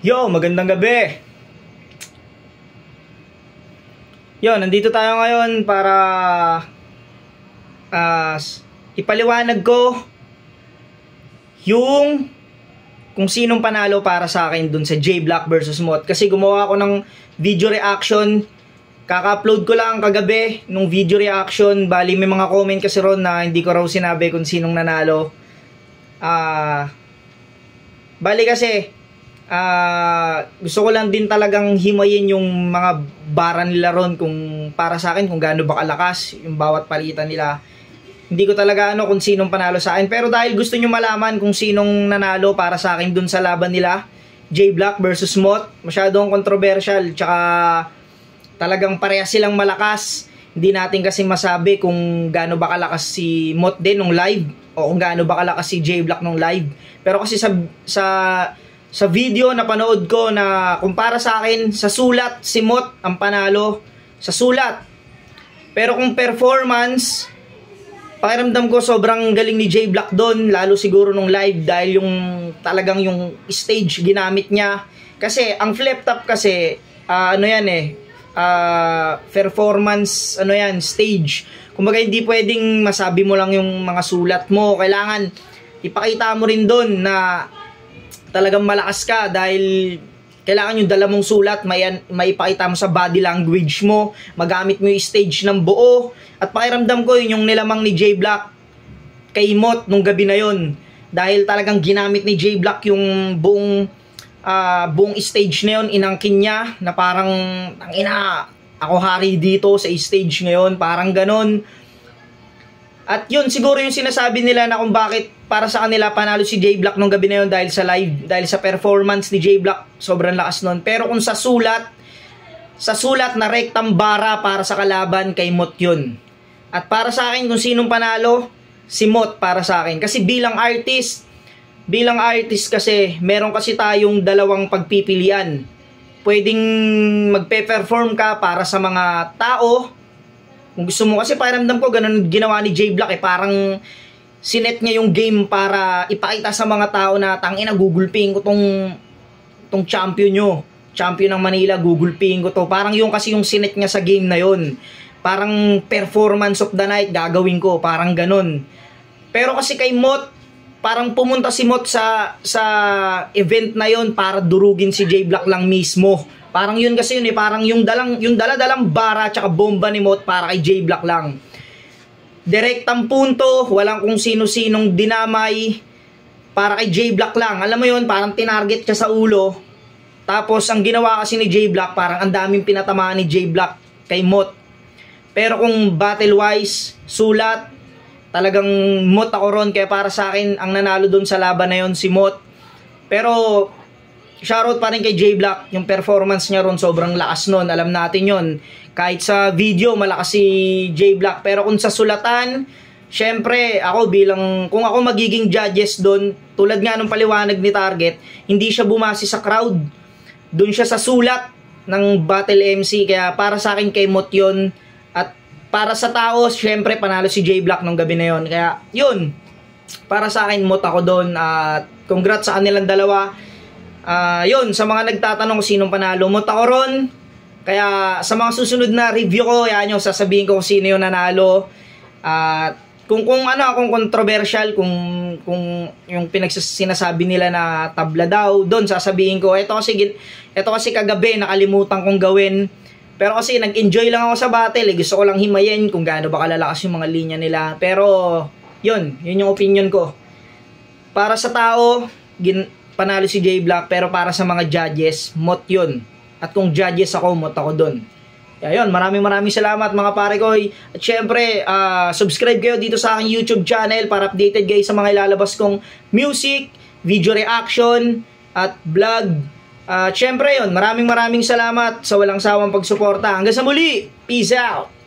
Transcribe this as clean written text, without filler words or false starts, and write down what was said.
Yo, magandang gabi. Yo, nandito tayo ngayon para ipaliwanag ko yung kung sinong panalo para sa akin dun sa J-Block versus Moth. Kasi gumawa ako ng video reaction. Kaka-upload ko lang kagabi nung video reaction. Bali may mga comment kasi ron na hindi ko raw sinabi kung sinong nanalo. Bali kasi gusto ko lang din talagang himayin yung mga bara nila ron kung para sa akin kung gaano ba kalakas yung bawat palitan nila. Hindi ko talaga kung sinong panalo sa akin, pero dahil gusto nyo malaman kung sinong nanalo para sa akin dun sa laban nila J-Block versus Moth, masyadong controversial, tsaka talagang parehas silang malakas. Hindi natin kasi masabi kung gaano ba kalakas si Moth din nung live o kung gaano ba kalakas si J-Block nung live. Pero kasi sa video na panood ko na kumpara sa akin, sa sulat si Moth ang panalo, sa sulat. Pero kung performance, pakiramdam ko sobrang galing ni J-Block doon, lalo siguro nung live dahil yung talagang yung stage ginamit niya. Kasi ang flip top kasi performance stage. Kumbaga hindi pwedeng masabi mo lang yung mga sulat mo, kailangan ipakita mo rin doon na talagang malakas ka dahil kailangan yung dala mong sulat maipakita mo sa body language mo, magamit mo yung stage ng buo. At pakiramdam ko yun yung nilamang ni J-Block kay Moth nung gabi na yun, dahil talagang ginamit ni J-Block yung buong stage na yun, inangkin niya na parang tangina, ako hari dito sa stage ngayon, parang ganon. At yun siguro yung sinasabi nila na kung bakit para sa kanila panalo si J-Block nung gabi na yun, dahil sa live, dahil sa performance ni J-Block, sobrang lakas nun. Pero kung sa sulat na rektang bara para sa kalaban, kay Moth yun. At para sa akin kung sinong panalo, si Moth para sa akin. Kasi bilang artist kasi meron kasi tayong dalawang pagpipilian. Pwedeng magpe-perform ka para sa mga tao. Kung gusto mo, kasi pakiramdam ko ganun ginawa ni J-Block parang sinet niya yung game para ipakita sa mga tao na tangina, gugulping ko tong champion nyo, champion ng Manila, gugulping ko to. Parang yung kasi yung sinet niya sa game na yun, parang performance of the night gagawin ko, parang ganun. Pero kasi kay Moth, parang pumunta si Moth sa event na yun para durugin si J-Block lang mismo. Parang yun kasi yun parang yung dala-dalang bara tsaka bomba ni Moth para kay J-Block lang. Direktang punto, walang kung sino-sinong dinamay, para kay J-Block lang. Alam mo yun, parang tinarget siya sa ulo. Tapos ang ginawa kasi ni J-Block, parang ang daming pinatamaan ni J-Block kay Moth. Pero kung battle-wise, sulat, talagang Moth ako ron. Kaya para sa akin, ang nanalo dun sa laban na yun si Moth. Pero shoutout pa rin kay J-Block, yung performance niya ron sobrang lakas nun, alam natin yun. Kahit sa video malakas si J-Block, pero kung sa sulatan, syempre ako kung ako magiging judges doon, tulad nga nung paliwanag ni Target, hindi siya bumase sa crowd, doon siya sa sulat ng Battle MC. Kaya para sa akin kay Moth yun. At para sa tao, syempre panalo si J-Block nung gabi na yun. Kaya yun, para sa akin Moth ako doon. At congrats sa kanilang dalawa. Yun, sa mga nagtatanong sinong panalo, Moth ako ron. Kaya sa mga susunod na review ko, yan yung sasabihin ko kung sino yung nanalo. Kung controversial, kung yung sinasabi nila na tabla daw, doon sasabihin ko, ito kasi kagabi nakalimutan kong gawin. Pero kasi nag-enjoy lang ako sa battle, gusto ko lang himayin kung gaano ba kalalakas yung mga linya nila. Pero yun yung opinion ko. Para sa tao, panalo si J-Block, pero para sa mga judges, Moth yun. At kung judges ako, Moth ako dun. Kaya yun, maraming salamat mga pare ko. At syempre, subscribe kayo dito sa aking YouTube channel para updated kayo sa mga ilalabas kong music, video reaction, at vlog. Syempre yun, maraming salamat sa walang sawang pagsuporta. Hanggang sa muli, peace out!